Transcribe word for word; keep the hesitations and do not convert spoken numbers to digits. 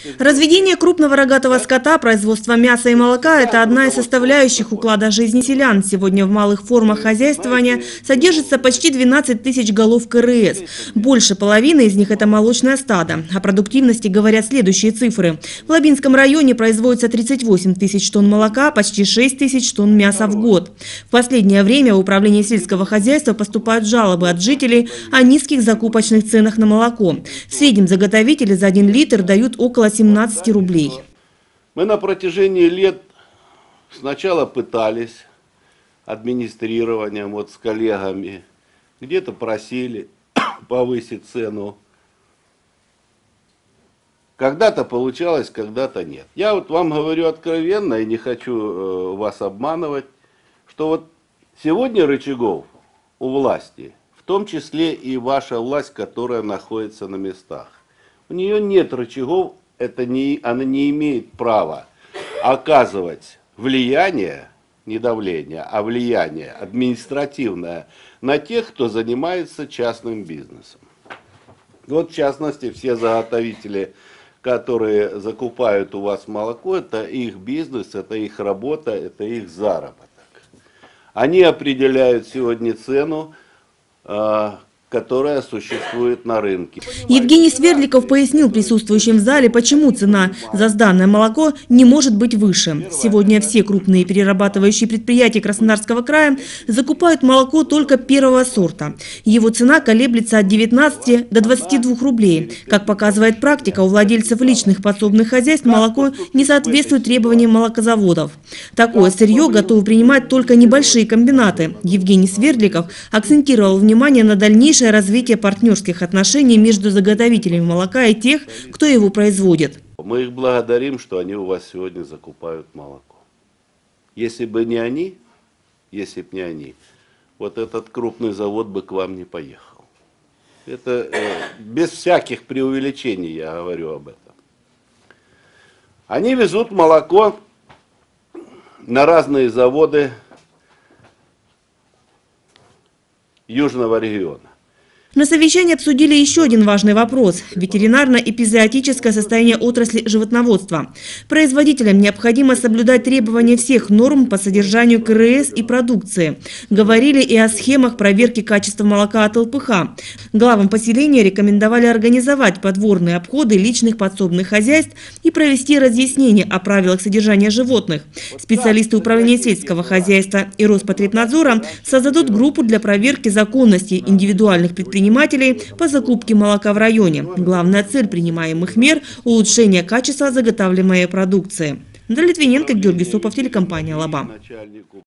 Разведение крупного рогатого скота, производство мяса и молока – это одна из составляющих уклада жизни селян. Сегодня в малых формах хозяйствования содержится почти двенадцать тысяч голов ка эр эс. Больше половины из них – это молочное стадо. О продуктивности говорят следующие цифры. В Лабинском районе производится тридцать восемь тысяч тонн молока, почти шесть тысяч тонн мяса в год. В последнее время в Управление сельского хозяйства поступают жалобы от жителей о низких закупочных ценах на молоко. В среднем заготовители за один литр дают около семнадцати рублей. Мы на протяжении лет сначала пытались администрированием, вот с коллегами, где-то просили повысить цену. Когда-то получалось, когда-то нет. Я вот вам говорю откровенно и не хочу э, вас обманывать, что вот сегодня рычагов у власти, в том числе и ваша власть, которая находится на местах, у нее нет рычагов, это не, она не имеет права оказывать влияние, не давление, а влияние административное на тех, кто занимается частным бизнесом. Вот в частности все заготовители, которые закупают у вас молоко, это их бизнес, это их работа, это их заработок. Они определяют сегодня цену, которая существует на рынке. Евгений Свердликов пояснил присутствующим в зале, почему цена за сданное молоко не может быть выше. Сегодня все крупные перерабатывающие предприятия Краснодарского края закупают молоко только первого сорта. Его цена колеблется от девятнадцати до двадцати двух рублей. Как показывает практика, у владельцев личных подсобных хозяйств молоко не соответствует требованиям молокозаводов. Такое сырье готовы принимать только небольшие комбинаты. Евгений Свердликов акцентировал внимание на дальнейшем развитие партнерских отношений между заготовителями молока и тех, кто его производит. Мы их благодарим, что они у вас сегодня закупают молоко. Если бы не они, если бы не они, вот этот крупный завод бы к вам не поехал. Это э, без всяких преувеличений я говорю об этом. Они везут молоко на разные заводы южного региона. На совещании обсудили еще один важный вопрос – ветеринарно-эпизоотическое состояние отрасли животноводства. Производителям необходимо соблюдать требования всех норм по содержанию ка эр эс и продукции. Говорили и о схемах проверки качества молока от эл пэ ха. Главам поселения рекомендовали организовать подворные обходы личных подсобных хозяйств и провести разъяснение о правилах содержания животных. Специалисты Управления сельского хозяйства и Роспотребнадзора создадут группу для проверки законности индивидуальных предпринимателей по закупке молока в районе. Главная цель принимаемых мер – улучшение качества заготавливаемой продукции. Дарья Литвиненко, Георгий Сопов, телекомпания «Лаба».